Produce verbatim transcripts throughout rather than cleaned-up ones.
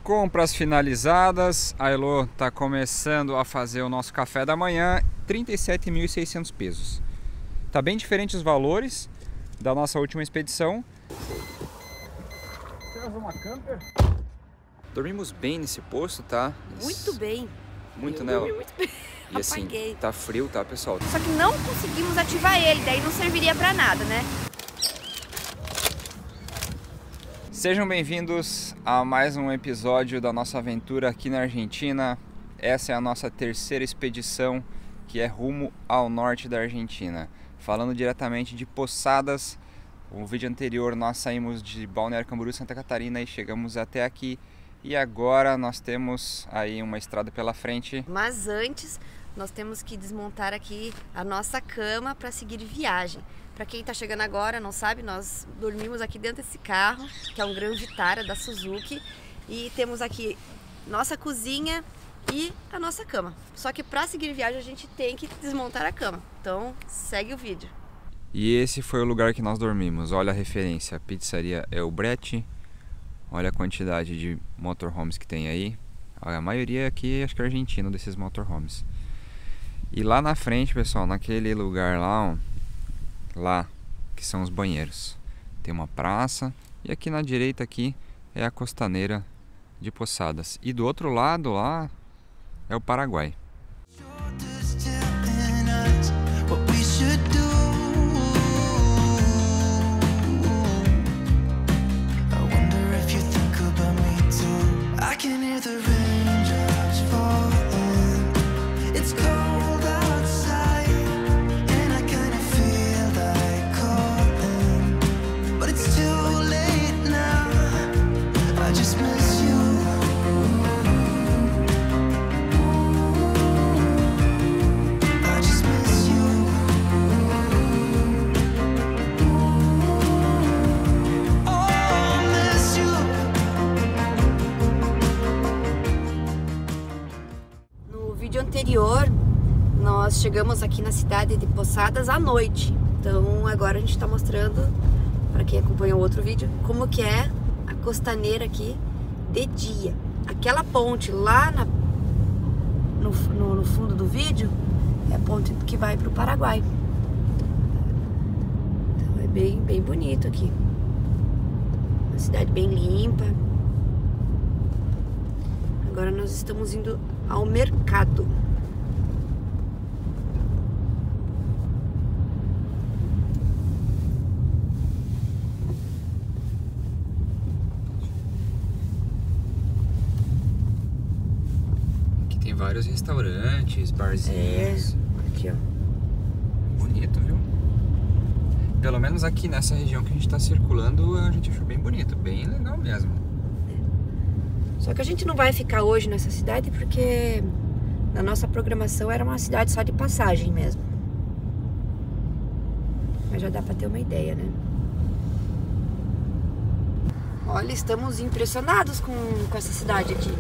Compras finalizadas, a Elo está começando a fazer o nosso café da manhã, trinta e sete mil e seiscentos pesos. Tá bem diferente os valores da nossa última expedição. Temos uma camper. Dormimos bem nesse posto, tá? Muito bem. Muito, Eu né? dormi muito bem. E assim, Apaguei. tá frio, tá, pessoal? Só que não conseguimos ativar ele, daí não serviria pra nada, né? Sejam bem-vindos a mais um episódio da nossa aventura aqui na Argentina. Essa é a nossa terceira expedição, que é rumo ao norte da Argentina. Falando diretamente de Posadas. No vídeo anterior nós saímos de Balneário Camboriú, Santa Catarina, e chegamos até aqui. E agora nós temos aí uma estrada pela frente. Mas antes, nós temos que desmontar aqui a nossa cama para seguir viagem. Para quem está chegando agora, não sabe, nós dormimos aqui dentro desse carro, que é um Gran Vitara da Suzuki. E temos aqui nossa cozinha e a nossa cama. Só que para seguir viagem a gente tem que desmontar a cama. Então segue o vídeo. E esse foi o lugar que nós dormimos. Olha a referência, a pizzaria é o Brete. Olha a quantidade de motorhomes que tem aí. A maioria aqui acho que é argentino desses motorhomes. E lá na frente, pessoal, naquele lugar lá, ó, lá que são os banheiros, tem uma praça. E aqui na direita aqui é a costaneira de Posadas. E do outro lado lá é o Paraguai. Anterior, nós chegamos aqui na cidade de Posadas à noite. Então agora a gente está mostrando, para quem acompanhou o outro vídeo, como que é a costaneira aqui de dia. Aquela ponte lá na, no, no, no fundo do vídeo é a ponte que vai para o Paraguai. Então é bem, bem bonito aqui. Uma cidade bem limpa. Agora nós estamos indo ao mercado. Aqui tem vários restaurantes, barzinhos. É, aqui ó. Bonito, viu? Pelo menos aqui nessa região que a gente está circulando, a gente achou bem bonito, bem legal mesmo. Só que a gente não vai ficar hoje nessa cidade porque na nossa programação era uma cidade só de passagem mesmo. Mas já dá pra ter uma ideia, né? Olha, estamos impressionados com, com essa cidade aqui.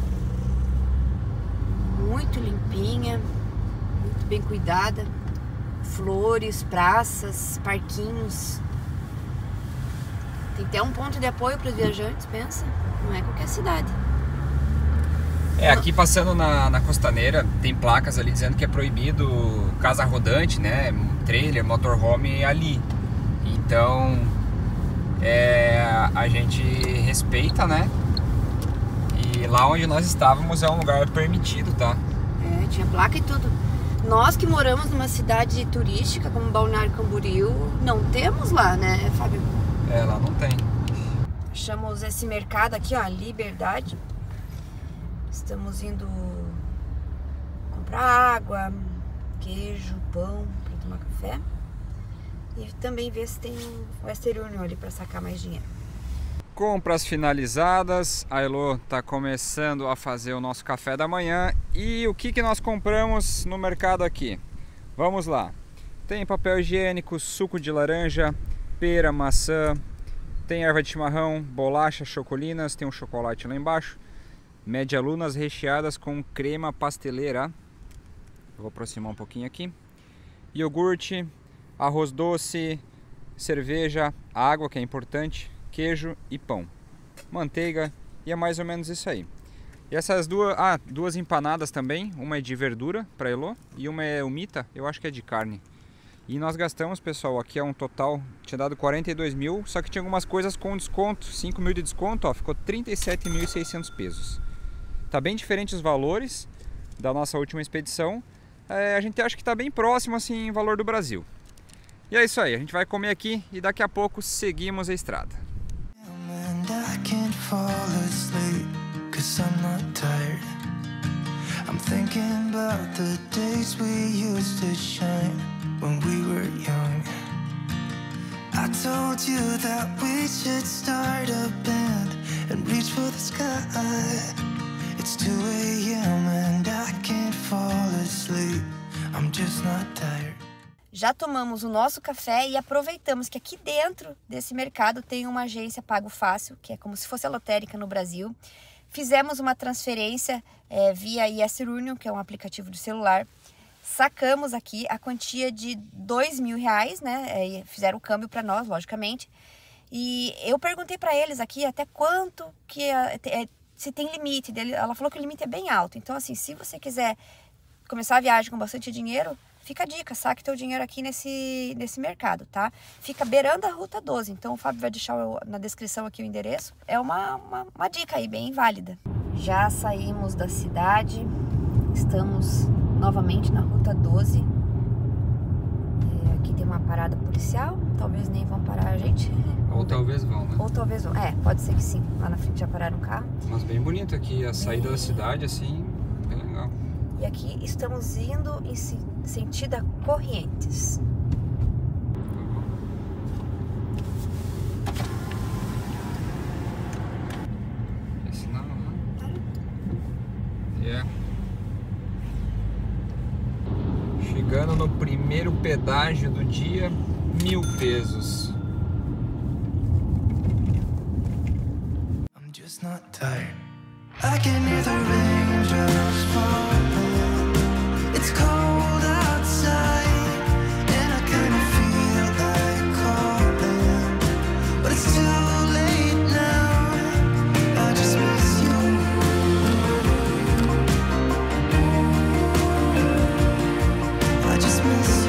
Muito limpinha, muito bem cuidada. Flores, praças, parquinhos. Tem até um ponto de apoio para os viajantes, pensa. Não é qualquer cidade. É, aqui passando na, na costaneira, tem placas ali dizendo que é proibido casa rodante, né? Trailer, motorhome ali. Então, é, a gente respeita, né? E lá onde nós estávamos é um lugar permitido, tá? É, tinha placa e tudo. Nós que moramos numa cidade turística como Balneário Camboriú, não temos lá, né, Fábio? É, lá não tem. Achamos esse mercado aqui, ó, Liberdade. Estamos indo comprar água, queijo, pão para tomar café. E também ver se tem o Western Union ali para sacar mais dinheiro. Compras finalizadas, a Elo está começando a fazer o nosso café da manhã. E o que, que nós compramos no mercado aqui? Vamos lá. Tem papel higiênico, suco de laranja, pera, maçã, tem erva de chimarrão, bolacha, chocolinas, tem um chocolate lá embaixo, medialunas recheadas com crema pasteleira. Vou aproximar um pouquinho aqui. Iogurte, arroz doce, cerveja, água, que é importante, queijo e pão. Manteiga e é mais ou menos isso aí. E essas duas, ah, duas empanadas também, uma é de verdura para Elo e uma é umita, eu acho que é de carne. E nós gastamos, pessoal, aqui é um total, tinha dado quarenta e dois mil, só que tinha algumas coisas com desconto, cinco mil de desconto, ó, ficou trinta e sete mil e seiscentos pesos. Tá bem diferente os valores da nossa última expedição, é, a gente acha que tá bem próximo assim em valor do Brasil. E é isso aí, a gente vai comer aqui e daqui a pouco seguimos a estrada. Cause I'm not tired. I'm thinking about the days we used to shine when we were young. I told you that we should start a band and reach for the sky. It's two A M and I can't fall asleep. I'm just not tired. Já tomamos o nosso café e aproveitamos que aqui dentro desse mercado tem uma agência Pago Fácil, que é como se fosse a lotérica no Brasil. Fizemos uma transferência é, via YesRunion, que é um aplicativo de celular. Sacamos aqui a quantia de dois mil reais, né? É, fizeram o câmbio para nós, logicamente. E eu perguntei para eles aqui até quanto que é, é, se tem limite. Ela falou que o limite é bem alto. Então, assim, se você quiser começar a viagem com bastante dinheiro, fica a dica, saque teu dinheiro aqui nesse, nesse mercado, tá? Fica beirando a Ruta doze, então o Fábio vai deixar na descrição aqui o endereço. É uma, uma, uma dica aí, bem válida. Já saímos da cidade, estamos novamente na Ruta doze. É, aqui tem uma parada policial, talvez nem vão parar a gente. Ou talvez vão, né? Ou talvez vão, é, pode ser que sim. Lá na frente já pararam um carro. Mas bem bonito aqui, a saída bem... da cidade, assim, bem legal. E aqui estamos indo em sentido a Corrientes. Esse não, né? Yeah. Chegando no primeiro pedágio do dia, mil pesos. I'm just not tired. I can hear the raindrops falling. It's cold outside, and I kinda feel like calling, but it's too late now. I just miss you. I just miss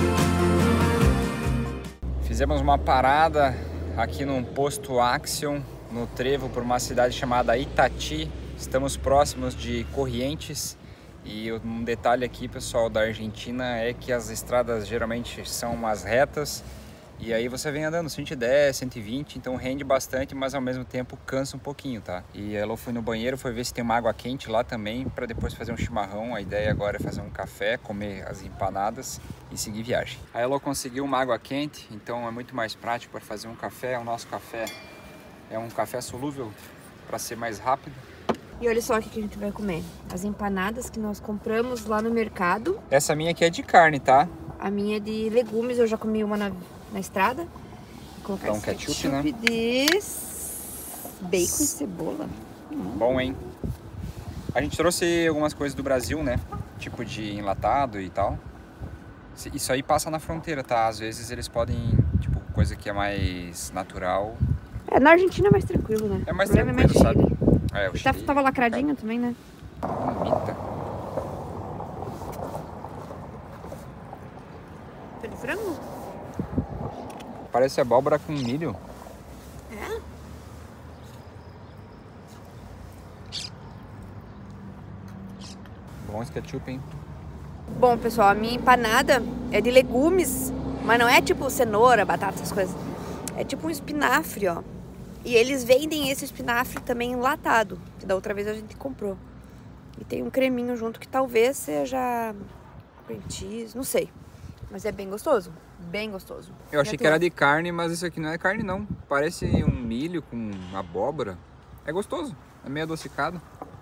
you. Fizemos uma parada aqui num posto Axion, no trevo por uma cidade chamada Itati. Estamos próximos de Corrientes e um detalhe aqui, pessoal, da Argentina é que as estradas geralmente são umas retas e aí você vem andando cento e dez, cento e vinte, então rende bastante, mas ao mesmo tempo cansa um pouquinho, tá? E ela foi no banheiro, foi ver se tem uma água quente lá também para depois fazer um chimarrão. A ideia agora é fazer um café, comer as empanadas e seguir viagem. A Elo conseguiu uma água quente, então é muito mais prático para fazer um café. O nosso café é um café solúvel para ser mais rápido. E olha só o que a gente vai comer. As empanadas que nós compramos lá no mercado. Essa minha aqui é de carne, tá? A minha é de legumes, eu já comi uma na, na estrada. Vou colocar então, ketchup, ketchup, né? De bacon e cebola. Hum. Bom, hein? A gente trouxe algumas coisas do Brasil, né? Tipo de enlatado e tal. Isso aí passa na fronteira, tá? Às vezes eles podem, tipo, coisa que é mais natural. É, na Argentina é mais tranquilo, né? É mais tranquilo, é mais sabe? É, o e tá, tava lacradinho cara. Também, né? Bonita. Foi de frango? Parece abóbora com milho. É? Bom esse ketchup, hein? Bom, pessoal, a minha empanada é de legumes, mas não é tipo cenoura, batata, essas coisas. É tipo um espinafre, ó. E eles vendem esse espinafre também enlatado, que da outra vez a gente comprou. E tem um creminho junto que talvez seja cream cheese, não sei. Mas é bem gostoso, bem gostoso. Eu achei que era de carne, mas isso aqui não é carne não. Parece um milho com abóbora. É gostoso, é meio adocicado.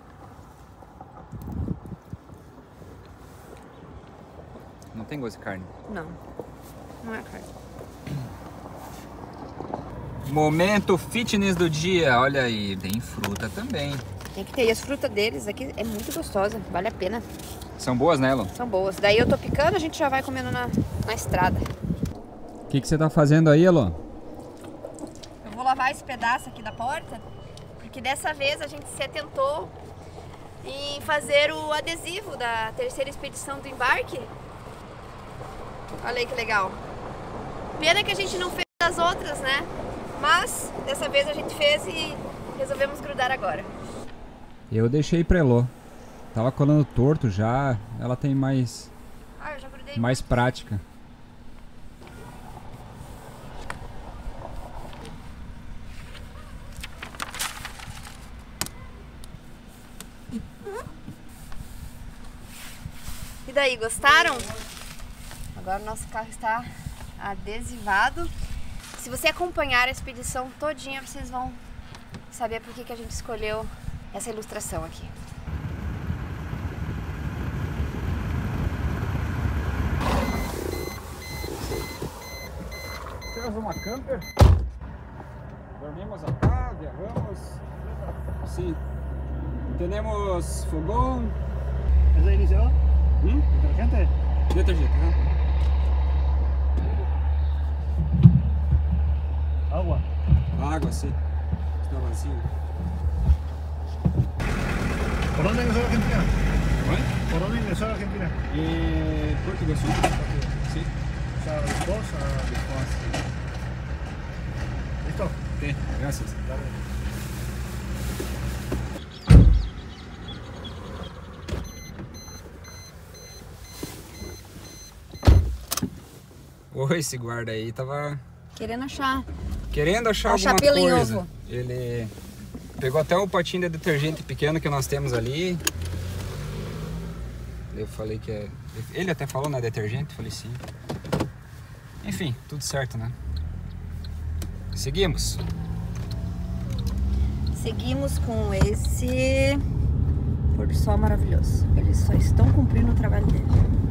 Não tem gosto de carne? Não, não é carne. Momento fitness do dia, olha aí, tem fruta também. Tem que ter, e as frutas deles aqui é muito gostosa, vale a pena. São boas, né, Elon? São boas. Daí eu tô picando, a gente já vai comendo na, na estrada. O que, que você tá fazendo aí, Elon? Eu vou lavar esse pedaço aqui da porta, porque que dessa vez a gente se atentou em fazer o adesivo da terceira expedição do embarque. Olha aí que legal. Pena que a gente não fez as outras, né? Mas dessa vez a gente fez e resolvemos grudar agora. Eu deixei pra Elô. Tava colando torto já, ela tem mais, ah, eu já grudei mais prática. E daí, gostaram? Agora o nosso carro está adesivado. Se você acompanhar a expedição todinha, vocês vão saber por que que a gente escolheu essa ilustração aqui. Temos uma camper. Dormimos acá, viajamos. Sim. Temos fogão. ¿Es de inicio? ¿Mm? ¿Detergente? Detergente, ¿no? Agua. Água, sim. Está vazio. ¿Por dónde ingresó a Argentina? Oi? ¿Por dónde ingresó a Argentina? E Portugal Sul. Sim. O sea, dos a... ¿Listo? Ok, graças. Dale. Oi, esse guarda aí tava Querendo achar. querendo achar, Achar alguma pelo em coisa. ovo. Ele pegou até o potinho de detergente pequeno que nós temos ali. Eu falei que é... Ele até falou, né, detergente? Eu falei sim. Enfim, tudo certo, né? Seguimos. Seguimos com esse pôr do sol maravilhoso. Eles só estão cumprindo o trabalho deles.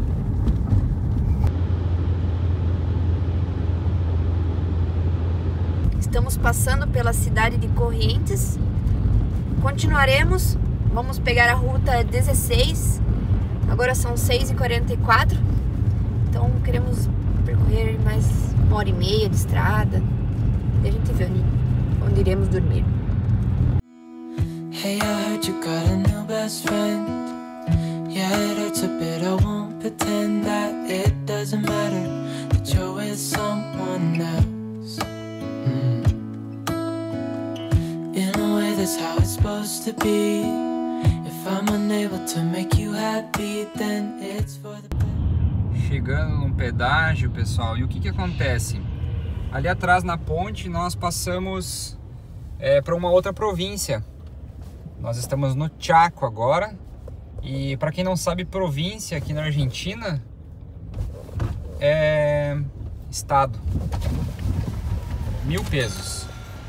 Estamos passando pela cidade de Corrientes. Continuaremos. Vamos pegar a ruta dezesseis. Agora são seis e quarenta e quatro. Então queremos percorrer mais uma hora e meia de estrada. E a gente vê onde, onde iremos dormir. Hey, I heard you got a new best friend. Yeah, it hurts a bit, I won't pretend that it doesn't matter that you're with someone else. Mm. In a way, that's how it's supposed to be. If I'm unable to make you happy, then it's for the best. Chegando num pedágio, pessoal, e o que que acontece? Ali atrás na ponte nós passamos é, para uma outra província. Nós estamos no Chaco agora. E para quem não sabe, província aqui na Argentina é estado. Mil pesos.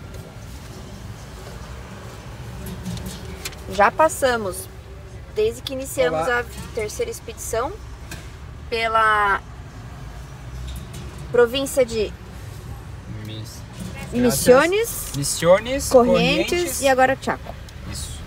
Já passamos, desde que iniciamos Olá. a terceira expedição, pela província de Mis... Misiones, Misiones, Corrientes, Corrientes e agora Chaco. Isso.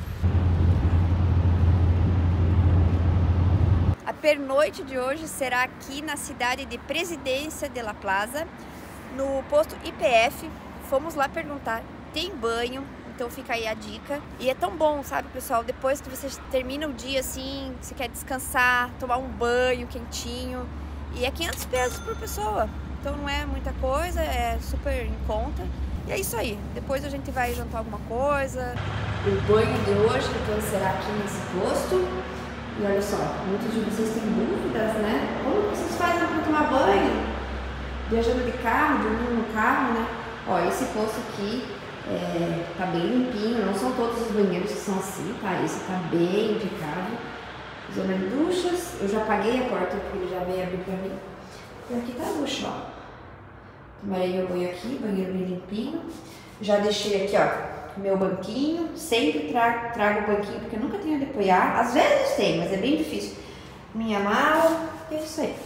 A pernoite de hoje será aqui na cidade de Presidência de La Plaza, no posto I P F. Fomos lá perguntar, tem banho? Então fica aí a dica. E é tão bom, sabe, pessoal? Depois que você termina o dia assim, você quer descansar, tomar um banho quentinho. E é quinhentos pesos por pessoa. Então não é muita coisa, é super em conta. E é isso aí. Depois a gente vai jantar alguma coisa. O banho de hoje então será aqui nesse posto. E olha só, muitos de vocês têm dúvidas, né? Como vocês fazem para tomar banho? Viajando de carro, dormindo no carro, né? Ó, esse posto aqui é, tá bem limpinho. Não são todos os banheiros que são assim, tá? Esse tá bem impecável. Zona de duchas. Eu já paguei a porta porque ele já veio abrir pra mim. E aqui tá a ducha, ó. Tomarei meu banho aqui, banheiro bem limpinho. Já deixei aqui, ó, meu banquinho. Sempre trago, trago o banquinho porque eu nunca tenho onde apoiar. Às vezes tem, mas é bem difícil. Minha mala, é isso aí.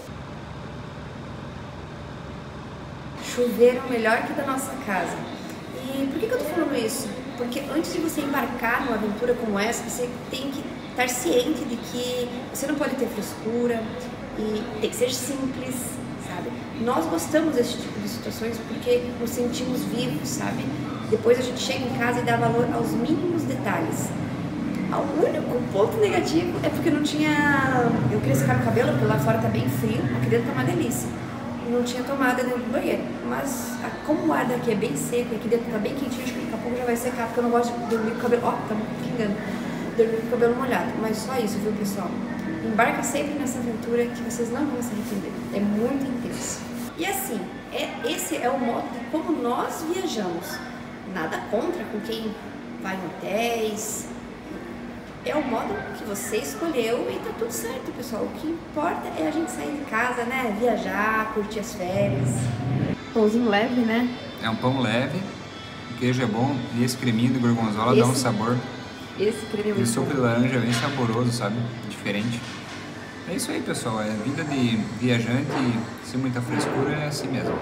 Chuveiro melhor que da nossa casa. E por que que eu tô falando isso? Porque antes de você embarcar numa aventura como essa, você tem que estar ciente de que você não pode ter frescura e tem que ser simples, sabe? nós gostamos desse tipo de situações porque nos sentimos vivos, sabe? Depois a gente chega em casa e dá valor aos mínimos detalhes. O único ponto negativo é porque não tinha... Eu queria secar o cabelo, porque lá fora tá bem frio, aqui dentro tá uma delícia. Não tinha tomada dentro do banheiro. Mas como o ar daqui é bem seco e aqui dentro tá bem quentinho, acho que daqui a pouco já vai secar, porque eu não gosto de dormir com o cabelo... Ó, oh, tá pingando. Dormir com o cabelo molhado. Mas só isso, viu, pessoal? Embarca sempre nessa aventura que vocês não vão se arrepender. É muito intenso. E assim, é, esse é o modo de como nós viajamos. Nada contra com quem vai em hotéis... É o modo que você escolheu e tá tudo certo, pessoal. O que importa é a gente sair de casa, né? Viajar, curtir as férias. Pãozinho leve, né? É um pão leve, o queijo é bom e esse creminho de gorgonzola esse, dá um sabor. Esse creme é muito bom. E suco de laranja é bem saboroso, sabe? Diferente. É isso aí, pessoal. É vida de viajante sem muita frescura, é assim mesmo.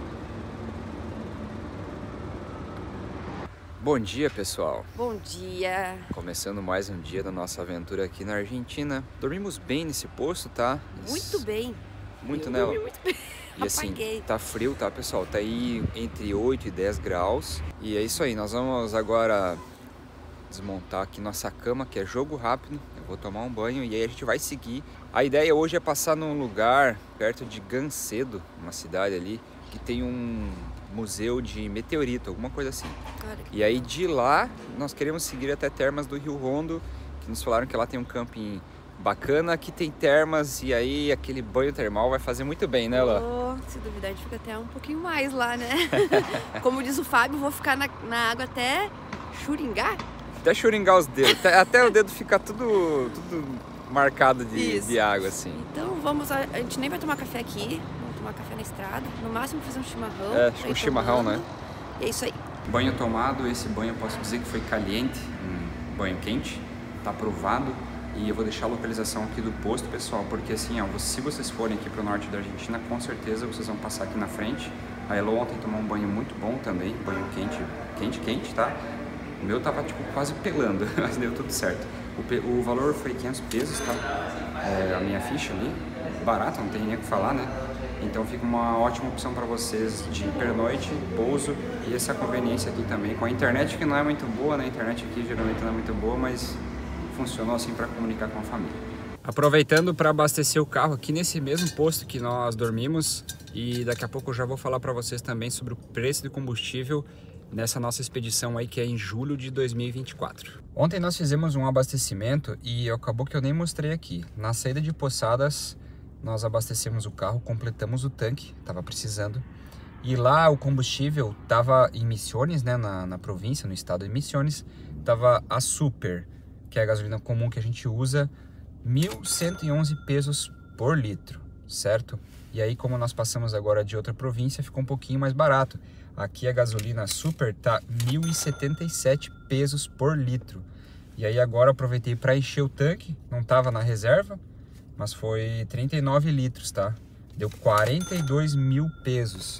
Bom dia, pessoal! Bom dia! Começando mais um dia da nossa aventura aqui na Argentina. Dormimos bem nesse posto, tá? Muito bem! Muito, Eu né? dormi muito bem. E assim, Apaguei. Tá frio, tá, pessoal? Tá aí entre oito e dez graus. E é isso aí, nós vamos agora desmontar aqui nossa cama, que é jogo rápido. Eu vou tomar um banho e aí a gente vai seguir. A ideia hoje é passar num lugar perto de Gancedo, uma cidade ali, que tem um... museu de meteorito, alguma coisa assim. Cara, e aí de lá nós queremos seguir até Termas do Rio Rondo, que nos falaram que lá tem um camping bacana, que tem termas e aí aquele banho termal vai fazer muito bem, né, Lá? Oh, se duvidar a gente fica até um pouquinho mais lá, né? Como diz o Fábio, vou ficar na, na água até churingar. Até churingar os dedos, até, até o dedo ficar tudo, tudo marcado de, de água, assim. Então vamos, a, a gente nem vai tomar café aqui. Tomar café na estrada, no máximo fazer um chimarrão. É, um chimarrão, tomando. né? E é isso aí. Banho tomado, esse banho eu posso dizer que foi caliente, um banho quente, tá aprovado. E eu vou deixar a localização aqui do posto, pessoal, porque assim, ó, se vocês forem aqui pro norte da Argentina, com certeza vocês vão passar aqui na frente. A Elo ontem tomou um banho muito bom também, banho quente, quente, quente, tá? O meu tava, tipo, quase pelando, mas deu tudo certo. O, o valor foi quinhentos pesos, tá? É, a minha ficha ali, barato, não tem nem o que falar, né? Então fica uma ótima opção para vocês de pernoite, pouso e essa conveniência aqui também. Com a internet que não é muito boa, né? A internet aqui geralmente não é muito boa, mas funcionou assim para comunicar com a família. Aproveitando para abastecer o carro aqui nesse mesmo posto que nós dormimos e daqui a pouco eu já vou falar para vocês também sobre o preço de combustível nessa nossa expedição aí que é em julho de dois mil e vinte e quatro. Ontem nós fizemos um abastecimento e acabou que eu nem mostrei aqui. Na saída de Posadas nós abastecemos o carro, completamos o tanque, estava precisando. E lá o combustível estava em Misiones, né, na, na província, no estado de Misiones, estava a Super, que é a gasolina comum que a gente usa, mil cento e onze pesos por litro, certo? E aí, como nós passamos agora de outra província, ficou um pouquinho mais barato. Aqui a gasolina Super tá mil e setenta e sete pesos por litro. E aí agora eu aproveitei para encher o tanque, não estava na reserva, mas foi trinta e nove litros, tá? Deu quarenta e dois mil pesos.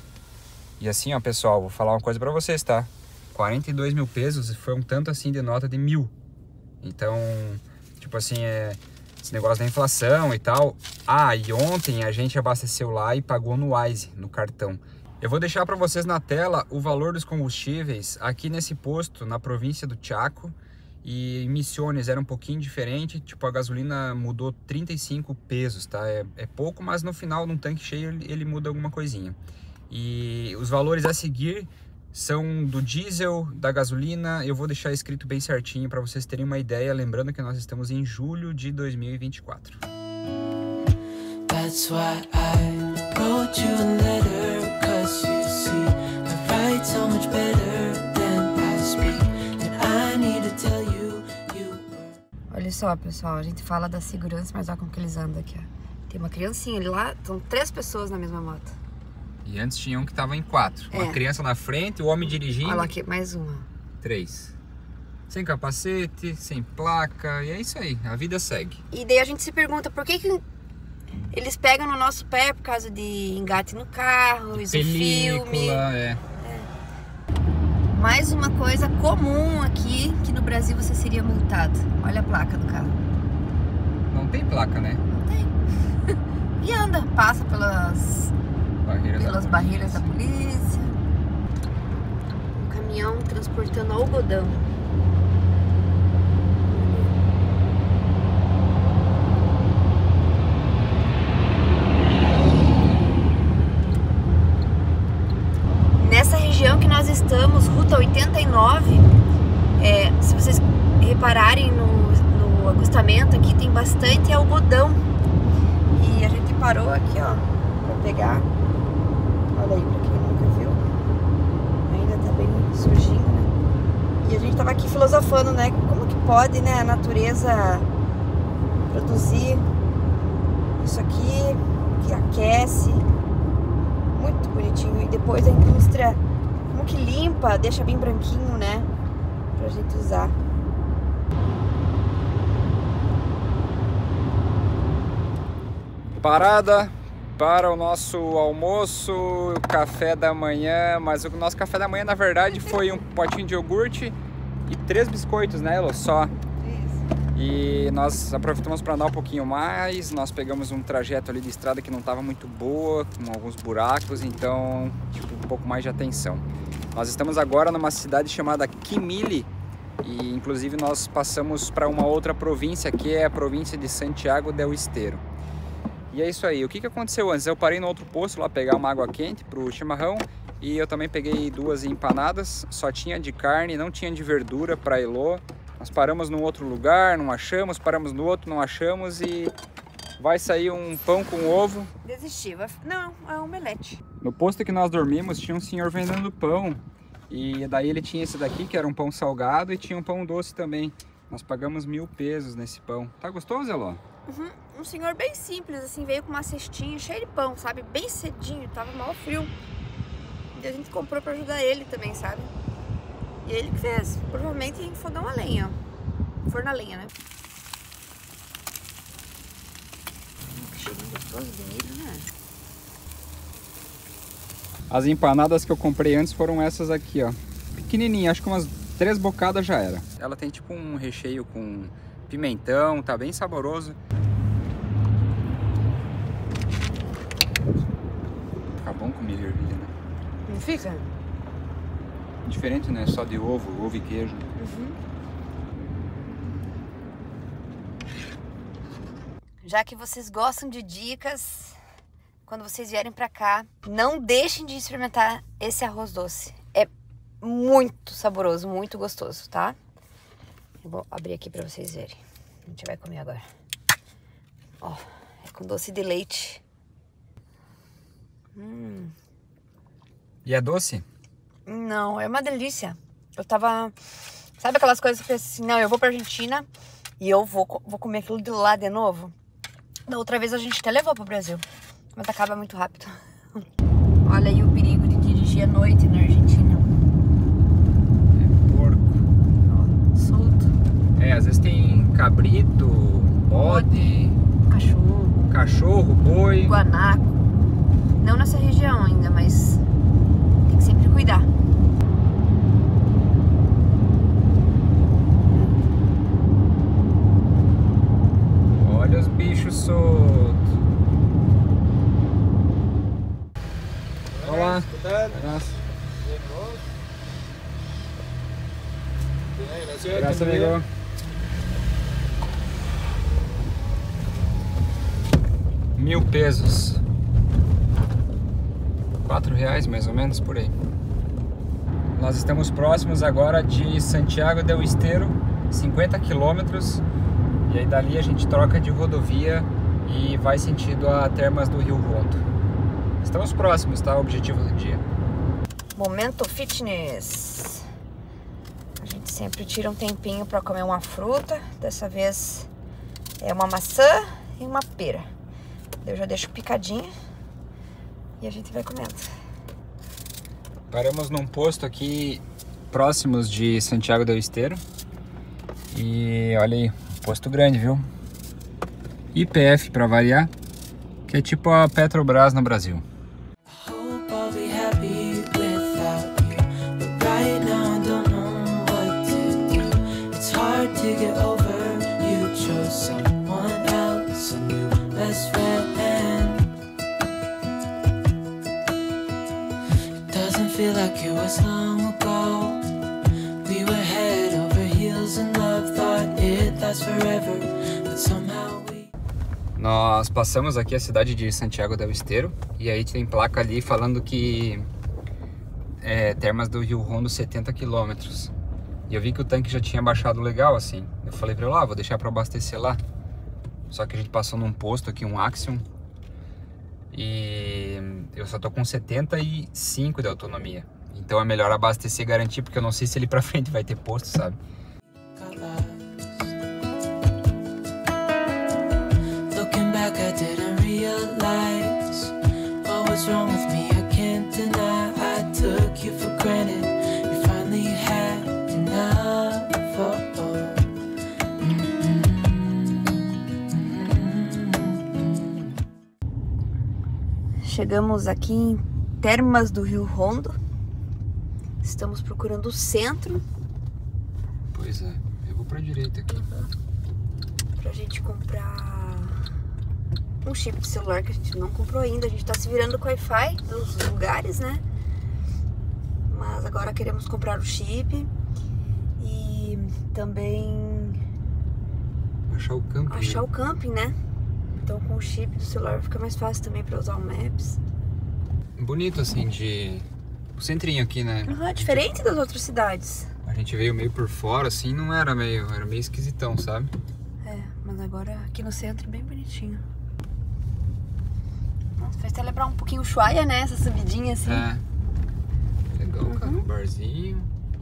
E assim, ó, pessoal, vou falar uma coisa pra vocês, tá? quarenta e dois mil pesos foi um tanto assim de nota de mil. Então, tipo assim, é... esse negócio da inflação e tal. Ah, e ontem a gente abasteceu lá e pagou no Wise, no cartão. Eu vou deixar pra vocês na tela o valor dos combustíveis aqui nesse posto, na província do Chaco. E em Misiones era um pouquinho diferente, tipo a gasolina mudou trinta e cinco pesos, tá? É, é pouco, mas no final, num tanque cheio, ele, ele muda alguma coisinha. E os valores a seguir são do diesel, da gasolina, eu vou deixar escrito bem certinho para vocês terem uma ideia, lembrando que nós estamos em julho de dois mil e vinte e quatro. That's why I wrote you a letter, 'cause you see, I write so much better than I speak, and I need to tell you. Olha só, pessoal, a gente fala da segurança, mas olha como que eles andam aqui, ó. Tem uma criancinha ali lá, são três pessoas na mesma moto. E antes tinha um que tava em quatro. É. Uma criança na frente, o homem dirigindo. Olha lá aqui, mais uma. Três. Sem capacete, sem placa, e é isso aí, a vida segue. E daí a gente se pergunta por que que eles pegam no nosso pé por causa de engate no carro, isso Película, filme. é. Mais uma coisa comum aqui, que no Brasil você seria multado. Olha a placa do carro. Não tem placa, né? Não tem. E anda, passa pelas Barreiras pelas da barreiras da polícia. Um caminhão transportando algodão. Nessa região que nós estamos, Ruta oitenta e nove, é, se vocês repararem no, no acostamento aqui, tem bastante algodão. E a gente parou aqui, ó, pra pegar. Olha aí, pra quem nunca viu. Ainda tá bem surgindo, né? E a gente tava aqui filosofando, né? Como que pode, né, a natureza produzir isso aqui, que aquece. Muito bonitinho. E depois a indústria, como que limpa, deixa bem branquinho, né? Pra gente usar. Parada para o nosso almoço, café da manhã, mas o nosso café da manhã na verdade foi um potinho de iogurte e três biscoitos, né, Elo? Só. E nós aproveitamos para andar um pouquinho mais, nós pegamos um trajeto ali de estrada que não estava muito boa, com alguns buracos, então tipo, um pouco mais de atenção. Nós estamos agora numa cidade chamada Quimili e inclusive nós passamos para uma outra província, que é a província de Santiago del Estero. E é isso aí. O que, que aconteceu antes? Eu parei no outro posto lá pegar uma água quente para o chimarrão e eu também peguei duas empanadas, só tinha de carne, não tinha de verdura para Elô. Nós paramos num outro lugar, não achamos, paramos no outro, não achamos e vai sair um pão com ovo. Desisti. Não, é um omelete. No posto que nós dormimos tinha um senhor vendendo pão e daí ele tinha esse daqui que era um pão salgado e tinha um pão doce também. Nós pagamos mil pesos nesse pão. Tá gostoso, Elô? Uhum. Um senhor bem simples, assim, veio com uma cestinha cheia de pão, sabe? Bem cedinho, tava mal frio. E a gente comprou pra ajudar ele também, sabe? E ele que fez, provavelmente em fogão a lenha, ó. Forno a lenha, né? Hum, que cheirinho gostoso de milho, né? As empanadas que eu comprei antes foram essas aqui, ó. Pequenininha, acho que umas três bocadas já era. Ela tem tipo um recheio com pimentão, tá bem saboroso. Fica bom com milho e ervilha, né? Não fica? Diferente, né? Só de ovo, ovo e queijo. Uhum. Já que vocês gostam de dicas, quando vocês vierem pra cá, não deixem de experimentar esse arroz doce. É muito saboroso, muito gostoso, tá? Eu vou abrir aqui pra vocês verem. A gente vai comer agora. Ó, é com doce de leite. Hum. E é doce? Não, é uma delícia. Eu tava... Sabe aquelas coisas que eu pensei assim, não, eu vou pra Argentina e eu vou, vou comer aquilo de lá de novo? Da outra vez a gente até levou pro Brasil, mas acaba muito rápido. Olha aí o perigo de dirigir à noite na Argentina. É porco. Ó, solto. É, às vezes tem cabrito, bode, Cachorro. cachorro, boi. Guanaco. Não nessa região ainda, mas tem que sempre cuidar. Olha os bichos soltos. Olá. Graças. Graças, amigo. Mil pesos. Quatro reais mais ou menos por aí. Nós estamos próximos agora de Santiago del Estero, cinquenta quilômetros. E aí dali a gente troca de rodovia e vai sentido a Termas do Rio Hondo. Estamos próximos, tá? O objetivo do dia. Momento fitness. A gente sempre tira um tempinho para comer uma fruta. Dessa vez é uma maçã e uma pera. Eu já deixo picadinha e a gente vai comendo. Paramos num posto aqui próximos de Santiago del Estero. E olha aí, posto grande, viu? I P F para variar, que é tipo a Petrobras no Brasil. forever, but somehow we... Nós passamos aqui a cidade de Santiago del Estero e aí tem placa ali falando que é Termas do Rio Hondo setenta quilômetros. E eu vi que o tanque já tinha baixado legal assim. Eu falei pra ele, ah, vou deixar pra abastecer lá. Só que a gente passou num posto aqui, um Axiom, e eu só tô com setenta e cinco de autonomia. Então é melhor abastecer e garantir, porque eu não sei se ali pra frente vai ter posto, sabe? Looking back, I didn't realize what was wrong with me. I can't deny I took you for granted. You finally had enough. Oh, oh. Chegamos aqui em Termas do Rio Hondo. Estamos procurando o centro. Pois é, eu vou pra direita aqui. Pra gente comprar um chip de celular que a gente não comprou ainda. A gente tá se virando com o Wi-Fi dos lugares, né? Mas agora queremos comprar o chip e também Achar o camping. achar o camping, né? Então com o chip do celular fica mais fácil também pra usar o Maps. Bonito assim de... O centrinho aqui, né? Uhum, é diferente das outras cidades. A gente veio meio por fora, assim, não era meio... Era meio esquisitão, sabe? É, mas agora aqui no centro bem bonitinho. Nossa, faz até lembrar um pouquinho o Ushuaia, né? Essa subidinha assim. É. Legal, cara. Um barzinho.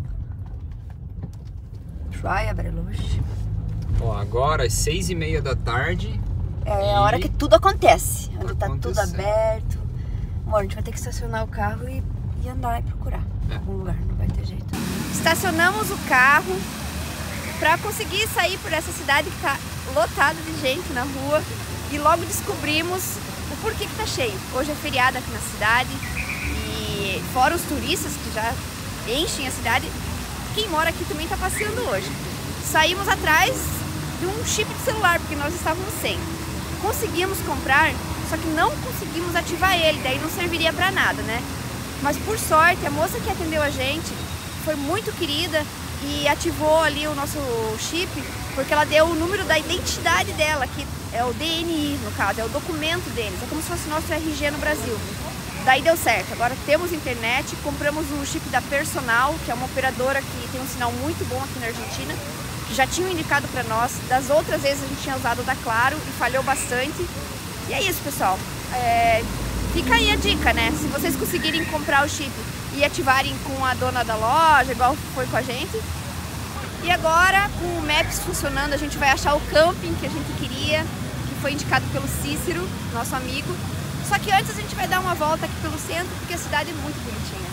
Ushuaia, Bariloche. Ó, agora às seis e meia da tarde. É E a hora que tudo acontece. Onde tá tudo acontecendo. aberto. Amor, a gente vai ter que estacionar o carro e, e andar e procurar É. algum lugar, não vai ter jeito. Estacionamos o carro pra conseguir sair por essa cidade que tá lotada de gente na rua e logo descobrimos o porquê que tá cheio. Hoje é feriado aqui na cidade e fora os turistas que já enchem a cidade, quem mora aqui também tá passeando hoje. Saímos atrás de um chip de celular porque nós estávamos sem. Conseguimos comprar, só que não conseguimos ativar ele, daí não serviria pra nada, né? Mas por sorte, a moça que atendeu a gente foi muito querida e ativou ali o nosso chip, porque ela deu o número da identidade dela, que é o D N I, no caso, é o documento deles, é como se fosse nosso R G no Brasil. Daí deu certo, agora temos internet, compramos o chip da Personal, que é uma operadora que tem um sinal muito bom aqui na Argentina, que já tinham indicado pra nós. Das outras vezes a gente tinha usado o da Claro e falhou bastante. E é isso, pessoal. É... Fica aí a dica, né? Se vocês conseguirem comprar o chip e ativarem com a dona da loja, igual foi com a gente. E agora, com o Maps funcionando, a gente vai achar o camping que a gente queria, que foi indicado pelo Cícero, nosso amigo. Só que antes a gente vai dar uma volta aqui pelo centro, porque a cidade é muito bonitinha.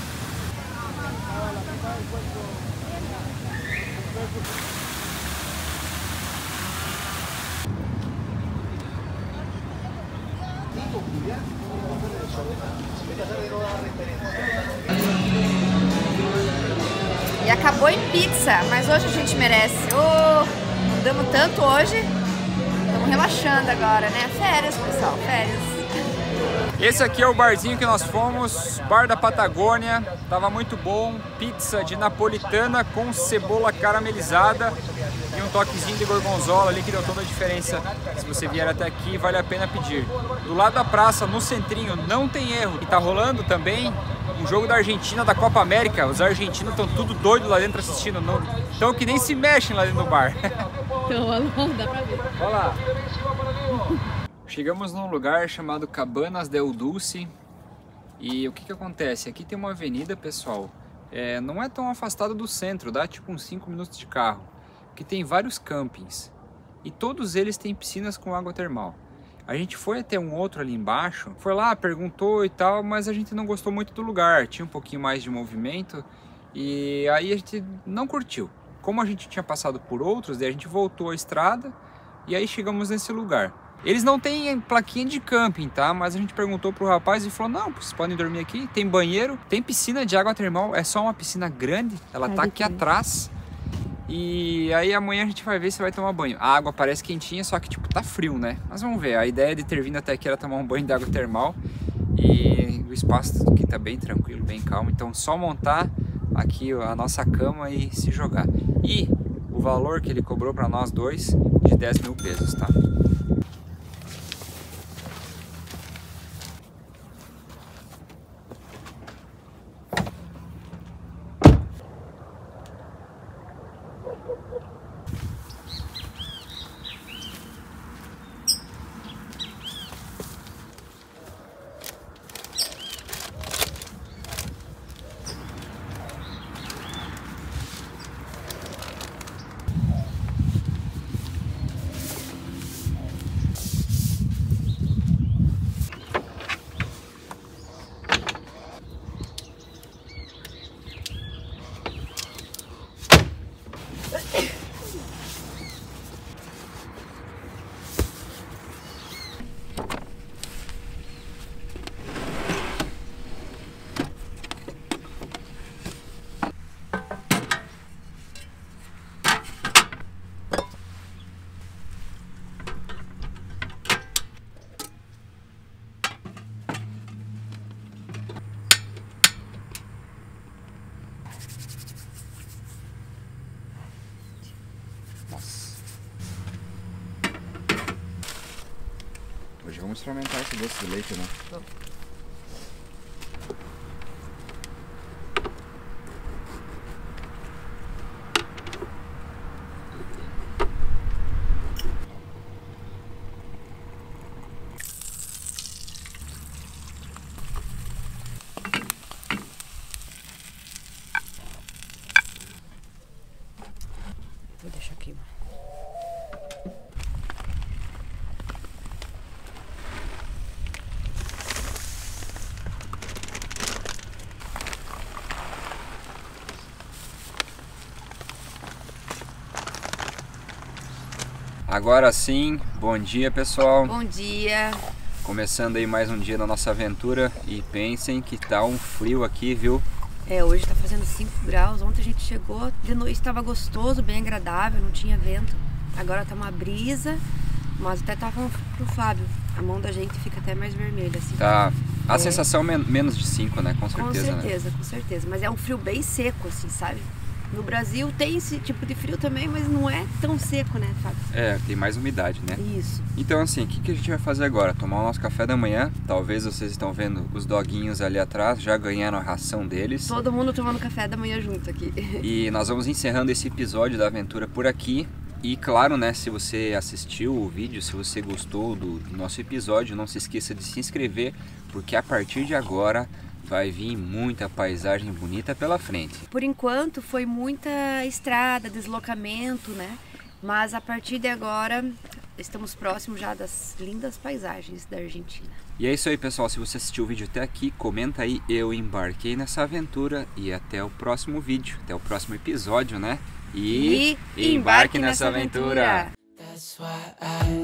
E acabou em pizza, mas hoje a gente merece. Oh, andamos tanto hoje, estamos relaxando agora, né? Férias, pessoal, férias. Esse aqui é o barzinho que nós fomos, Bar da Patagônia, tava muito bom, pizza de napolitana com cebola caramelizada e um toquezinho de gorgonzola ali que deu toda a diferença. Se você vier até aqui, vale a pena pedir. Do lado da praça, no centrinho, não tem erro. E tá rolando também um jogo da Argentina, da Copa América. Os argentinos estão tudo doido lá dentro assistindo, então que nem se mexem lá dentro do bar. Então, dá pra ver. Olha lá. Chegamos num lugar chamado Cabanas del Dulce e o que que acontece? Aqui tem uma avenida, pessoal, é, não é tão afastado do centro, dá tipo uns cinco minutos de carro, que tem vários campings e todos eles têm piscinas com água termal. A gente foi até um outro ali embaixo, foi lá, perguntou e tal, mas a gente não gostou muito do lugar, tinha um pouquinho mais de movimento e aí a gente não curtiu. Como a gente tinha passado por outros, daí a gente voltou à estrada e aí chegamos nesse lugar. Eles não têm plaquinha de camping, tá? Mas a gente perguntou pro rapaz e falou, não, vocês podem dormir aqui, tem banheiro, tem piscina de água termal, é só uma piscina grande, ela tá aqui atrás. E aí amanhã a gente vai ver se vai tomar banho. A água parece quentinha, só que tipo, tá frio, né? Mas vamos ver, a ideia de ter vindo até aqui era tomar um banho de água termal. E o espaço aqui tá bem tranquilo, bem calmo, então só montar aqui a nossa cama e se jogar. E o valor que ele cobrou para nós dois de dez mil pesos, tá? Nossa. Hoje vamos experimentar esse doce de leite, né? Vamos. Vou deixar aqui. Agora sim, bom dia pessoal. Bom dia. Começando aí mais um dia da nossa aventura e pensem que tá um frio aqui, viu? É, hoje tá fazendo cinco graus. Ontem a gente chegou, de noite estava gostoso, bem agradável, não tinha vento. Agora tá uma brisa, mas até tava pro Fábio. A mão da gente fica até mais vermelha, assim. Tá. A É. sensação men menos de cinco, né? Com certeza, Com certeza, né? com certeza. Mas é um frio bem seco, assim, sabe? No Brasil tem esse tipo de frio também, mas não é tão seco, né, Fábio? É, tem mais umidade, né? Isso. Então assim, o que, que a gente vai fazer agora? Tomar o nosso café da manhã. Talvez vocês estão vendo os doguinhos ali atrás, já ganharam a ração deles. Todo mundo tomando café da manhã junto aqui. E nós vamos encerrando esse episódio da aventura por aqui. E claro, né, se você assistiu o vídeo, se você gostou do nosso episódio, não se esqueça de se inscrever, porque a partir de agora vai vir muita paisagem bonita pela frente. Por enquanto foi muita estrada, deslocamento, né? Mas a partir de agora estamos próximos já das lindas paisagens da Argentina. E é isso aí, pessoal. Se você assistiu o vídeo até aqui, comenta aí, eu embarquei nessa aventura, e até o próximo vídeo, até o próximo episódio, né? E, E embarque nessa aventura. aventura. That's why I